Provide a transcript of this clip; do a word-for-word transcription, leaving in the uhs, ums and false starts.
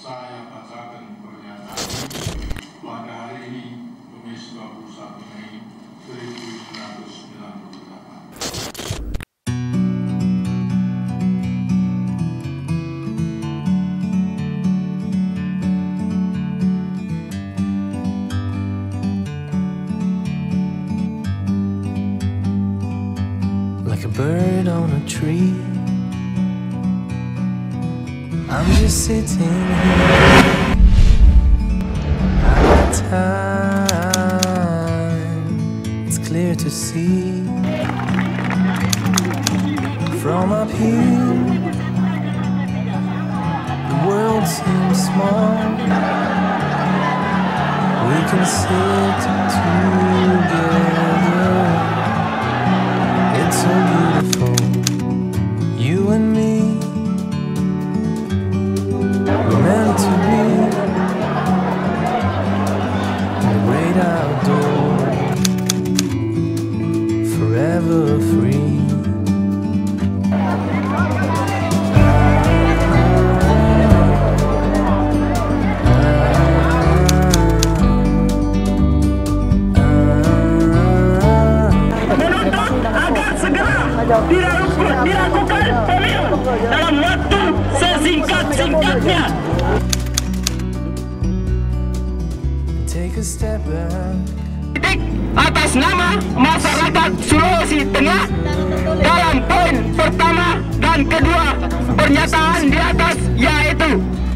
Saya bacakan pernyataan pada hari ini, Kamis dua puluh satu Mei seribu sembilan ratus sembilan puluh delapan. Like a bird on a tree, I'm just sitting here. I got time, it's clear to see. From up here, the world seems small. We can sit together. It's so beautiful, you and me. We're meant to be in the great outdoors, forever free. Menuntut agar segera dilakukan pemilu dalam waktu sesingkat-singkatnya. Take a step back. Titik atas nama masyarakat Sulawesi Tengah dalam poin pertama dan kedua pernyataan di atas, yaitu